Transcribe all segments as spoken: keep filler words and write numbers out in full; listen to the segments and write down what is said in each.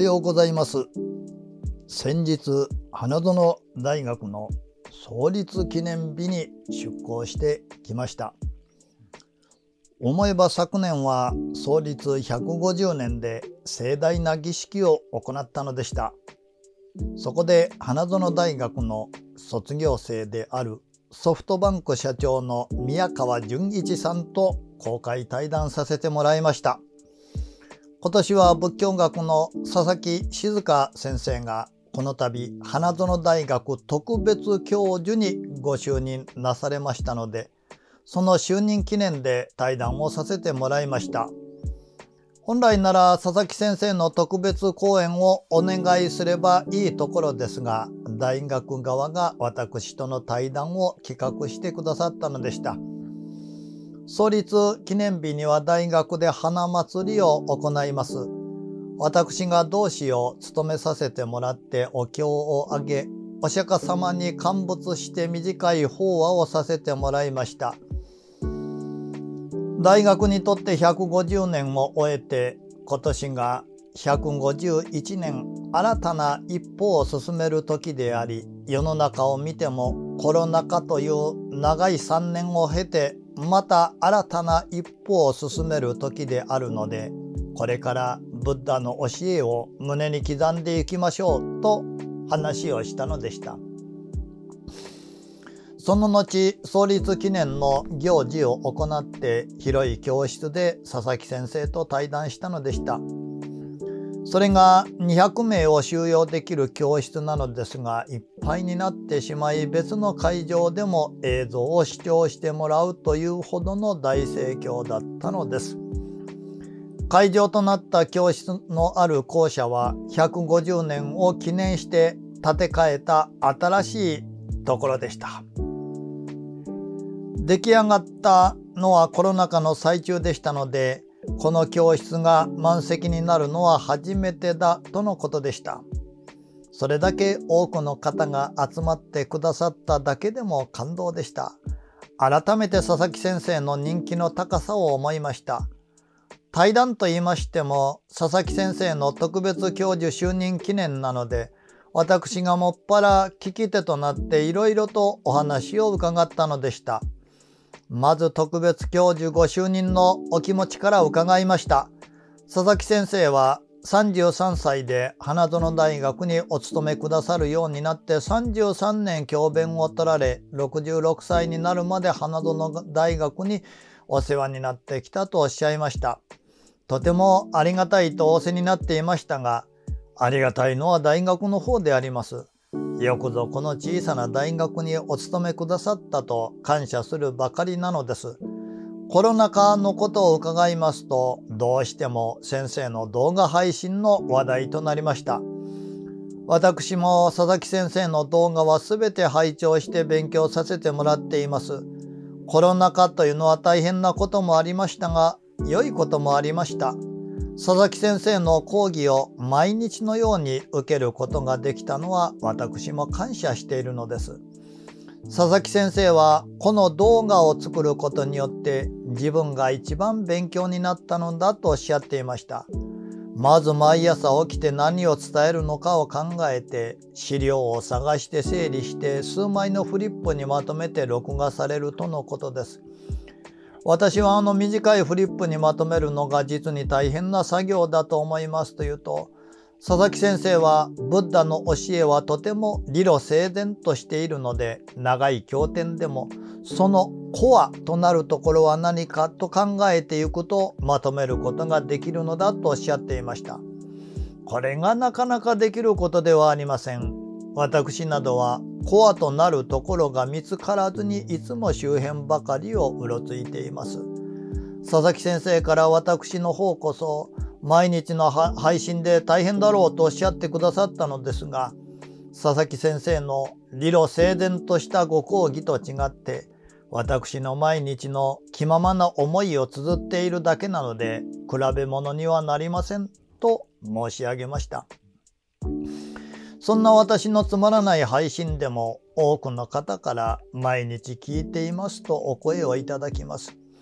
ようございます。先日花園大学の創立記念日に出校してきました。思えば昨年は創立ひゃくごじゅうねんで盛大な儀式を行ったのでした。そこで花園大学の卒業生であるソフトバンク社長の宮川純一さんと公開対談させてもらいました。今年は仏教学の佐々木静香先生がこの度花園大学特別教授にご就任なされましたので、その就任記念で対談をさせてもらいました。本来なら佐々木先生の特別講演をお願いすればいいところですが、大学側が私との対談を企画してくださったのでした。創立記念日には大学で花祭りを行います。私が同志を務めさせてもらってお経をあげ、お釈迦様に感仏して短い法話をさせてもらいました。大学にとってひゃくごじゅうねんを終えて、今年がひゃくごじゅういちねん、新たな一歩を進める時であり、世の中を見てもコロナ禍という長いさんねんを経て、また新たな一歩を進める時であるので、これからブッダの教えを胸に刻んでいきましょうと話をしたのでした。その後、創立記念の行事を行って広い教室で佐々木先生と対談したのでした。それがにひゃくめいを収容できる教室なのですが、いっぱいになってしまい、別の会場でも映像を視聴してもらうというほどの大盛況だったのです。会場となった教室のある校舎はひゃくごじゅうねんを記念して建て替えた新しいところでした。出来上がったのはコロナ禍の最中でしたので、この教室が満席になるのは初めてだとのことでした。それだけ多くの方が集まってくださっただけでも感動でした。改めて佐々木先生の人気の高さを思いました。対談と言いましても、佐々木先生の特別教授就任記念なので、私がもっぱら聞き手となっていろいろとお話を伺ったのでした。まず特別教授ご就任のお気持ちから伺いました。佐々木先生はさんじゅうさんさいで花園大学にお勤めくださるようになってさんじゅうさんねん教鞭を取られ、ろくじゅうろくさいになるまで花園大学にお世話になってきたとおっしゃいました。とてもありがたいと仰せになっていましたが、ありがたいのは大学の方であります。よくぞこの小さな大学にお勤めくださったと感謝するばかりなのです。コロナ禍のことを伺いますと、どうしても先生の動画配信の話題となりました。私も佐々木先生の動画はすべて拝聴して勉強させてもらっています。コロナ禍というのは大変なこともありましたが、良いこともありました。佐々木先生の講義を毎日のように受けることができたのは私も感謝しているのです。佐々木先生はこの動画を作ることによって自分が一番勉強になったのだとおっしゃっていました。まず毎朝起きて何を伝えるのかを考えて、資料を探して整理して数枚のフリップにまとめて録画されるとのことです。私はあの短いフリップにまとめるのが実に大変な作業だと思いますというと、佐々木先生はブッダの教えはとても理路整然としているので、長い経典でもそのコアとなるところは何かと考えていくとまとめることができるのだとおっしゃっていました。これがなかなかできることではありません。私などはコアとなるところが見つからずにいつも周辺ばかりをうろついています。佐々木先生から私の方こそ毎日の配信で大変だろうとおっしゃってくださったのですが、佐々木先生の理路整然としたご講義と違って、私の毎日の気ままな思いを綴っているだけなので、比べ物にはなりませんと申し上げました。そんな私のつまらない配信でも多くの方から毎日聞いていますとお声をいただきます。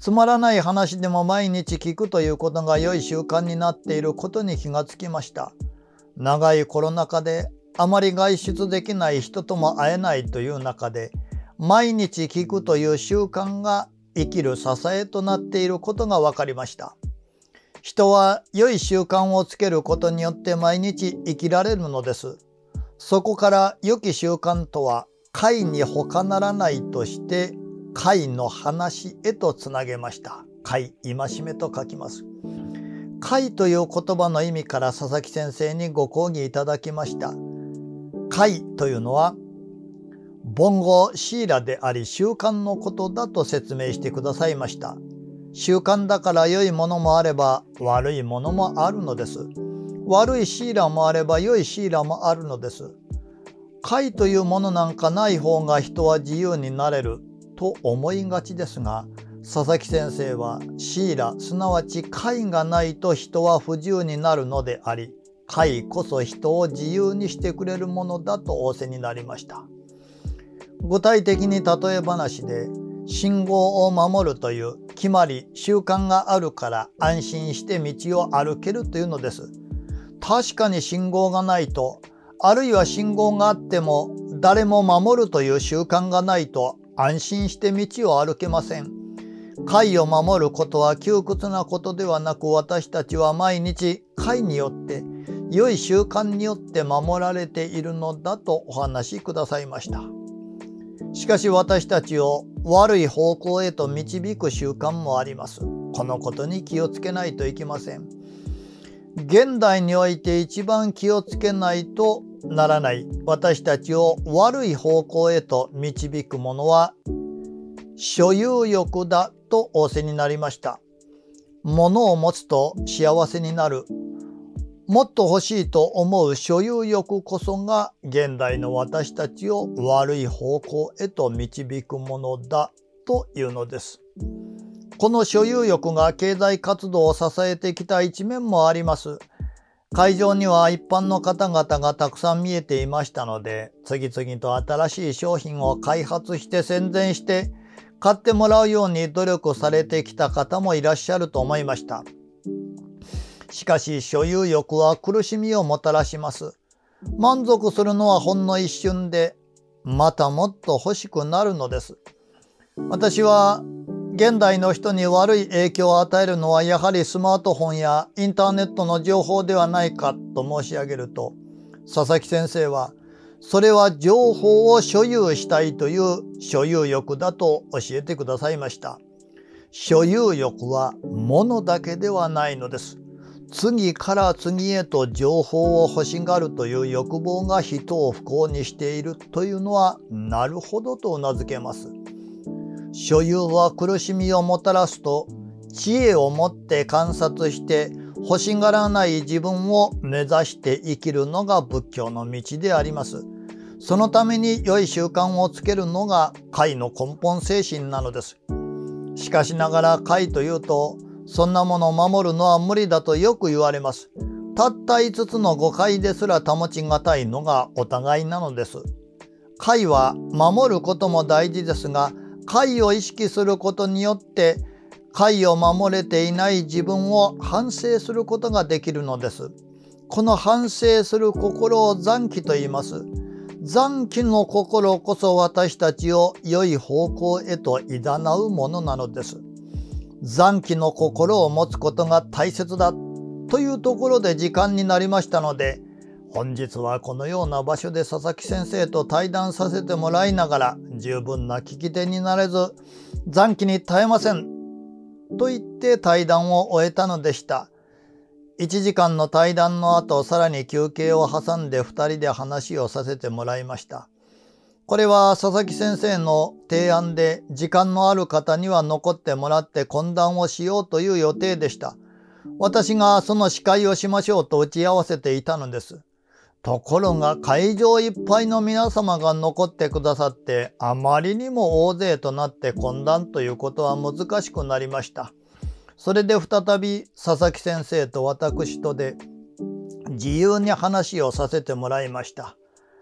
つまらない話でも毎日聞くということが良い習慣になっていることに気がつきました。長いコロナ禍であまり外出できない人とも会えないという中で、毎日聞くという習慣が生きる支えとなっていることが分かりました。人は良い習慣をつけることによって毎日生きられるのです。そこから良き習慣とは戒に他ならないとして戒の話へとつなげました。戒、戒めと書きます。戒という言葉の意味から佐々木先生にご講義いただきました。戒というのは凡語シーラであり習慣のことだと説明してくださいました。習慣だから良いものもあれば悪いものもあるのです。悪いシーラもあれば良いシーラもあるのです。戒というものなんかない方が人は自由になれると思いがちですが、佐々木先生はシーラ、すなわち戒がないと人は不自由になるのであり、戒こそ人を自由にしてくれるものだと仰せになりました。具体的に例え話で、信号を守るという決まり習慣があるから安心して道を歩けるというのです。確かに信号がないと、あるいは信号があっても誰も守るという習慣がないと安心して道を歩けません。戒を守ることは窮屈なことではなく、私たちは毎日戒によって良い習慣によって守られているのだとお話しくださいました。しかし私たちを悪い方向へと導く習慣もあります。このことに気をつけないといけません。現代において一番気をつけないとならない、私たちを悪い方向へと導くものは所有欲だと仰せになりました。物を持つと幸せになる、もっと欲しいと思う所有欲こそが現代の私たちを悪い方向へと導くものだというのです。この所有欲が経済活動を支えてきた一面もあります。会場には一般の方々がたくさん見えていましたので、次々と新しい商品を開発して宣伝して買ってもらうように努力されてきた方もいらっしゃると思いました。しかし所有欲は苦しみをもたらします。満足するのはほんの一瞬で、またもっと欲しくなるのです。私は現代の人に悪い影響を与えるのはやはりスマートフォンやインターネットの情報ではないかと申し上げると、佐々木先生はそれは情報を所有したいという所有欲だと教えてくださいました。所有欲は物だけではないのです。次から次へと情報を欲しがるという欲望が人を不幸にしているというのはなるほどとうなずけます。所有は苦しみをもたらすと、知恵を持って観察して欲しがらない自分を目指して生きるのが仏教の道であります。そのために良い習慣をつけるのが戒の根本精神なのです。しかしながら戒というと、そんなものを守るのは無理だとよく言われます。たったいつつの誤解ですら保ちがたいのがお互いなのです。戒は守ることも大事ですが、戒を意識することによって戒を守れていない自分を反省することができるのです。この反省する心を残機と言います。残機の心こそ私たちを良い方向へと誘うものなのです。残機の心を持つことが大切だというところで時間になりましたので、本日はこのような場所で佐々木先生と対談させてもらいながら、十分な聞き手になれず残機に耐えませんと言って対談を終えたのでした。いちじかんの対談の後、さらに休憩を挟んでふたりで話をさせてもらいました。これは佐々木先生の提案で、時間のある方には残ってもらって懇談をしようという予定でした。私がその司会をしましょうと打ち合わせていたのです。ところが会場いっぱいの皆様が残ってくださって、あまりにも大勢となって懇談ということは難しくなりました。それで再び佐々木先生と私とで自由に話をさせてもらいました。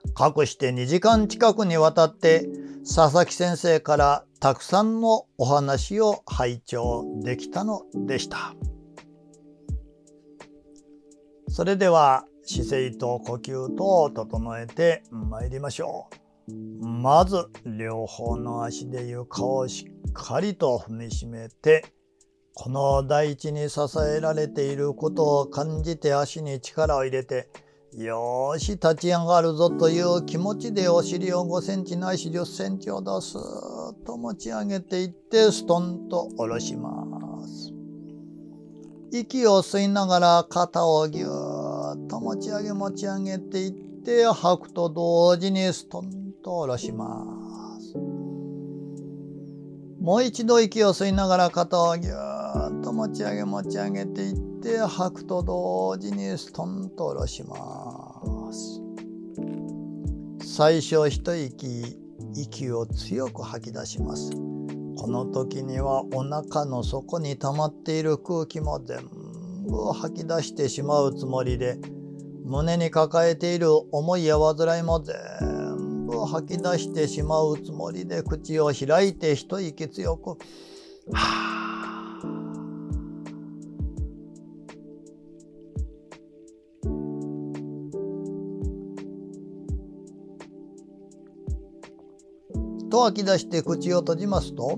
かくしてにじかん近くにわたって佐々木先生からたくさんのお話を拝聴できたのでした。それでは姿勢と呼吸と整えてまいりましょう。まず両方の足で床をしっかりと踏みしめて、この大地に支えられていることを感じて足に力を入れて、よーし立ち上がるぞという気持ちでお尻をごセンチないしじゅっセンチほどスーッと持ち上げていってストンと下ろします。息を吸いながら肩をぎゅーっと持ち上げ持ち上げていって吐くと同時にストンと下ろします。もう一度息を吸いながら肩をぎゅーっと持ち上げ持ち上げていって吐くと同時にストンと下ろします。最初一息、息を強く吐き出します。この時にはお腹の底に溜まっている空気も全部吐き出してしまうつもりで、胸に抱えている思いや煩いも全部吐き出してしまうつもりで、口を開いて一息強くはーと吐き出して口を閉じますと、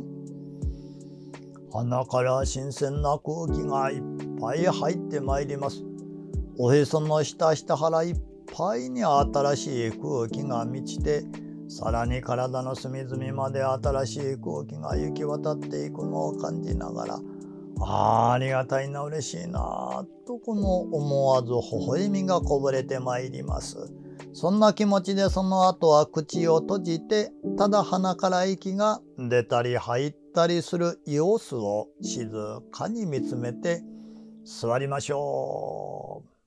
鼻から新鮮な空気がいっぱい入ってまいります。おへその下下腹いっぱいに新しい空気が満ちて、さらに体の隅々まで新しい空気が行き渡っていくのを感じながら、あーありがたいな、嬉しいなと、この思わず微笑みがこぼれてまいります。そんな気持ちでその後は口を閉じて、ただ鼻から息が出たり入ったりする様子を静かに見つめて座りましょう。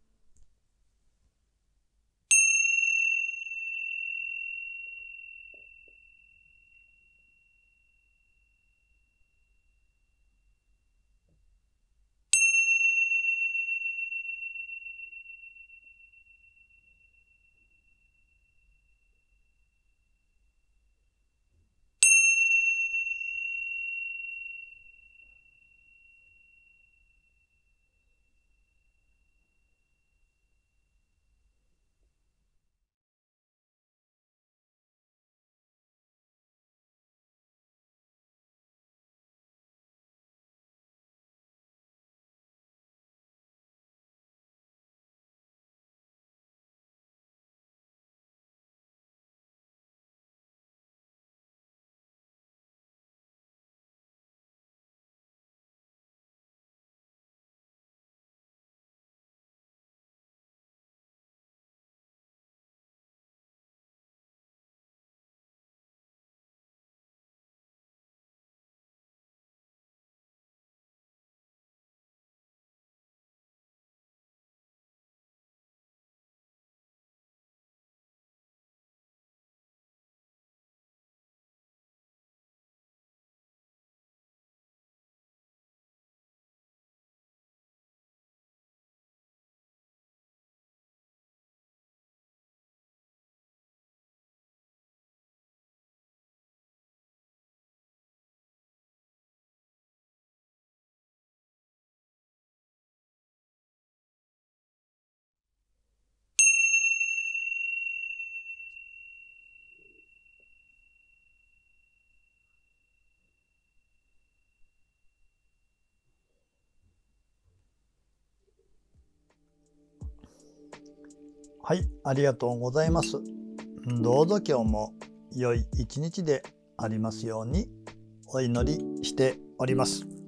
はい、ありがとうございます。どうぞ今日も良い一日でありますようにお祈りしております。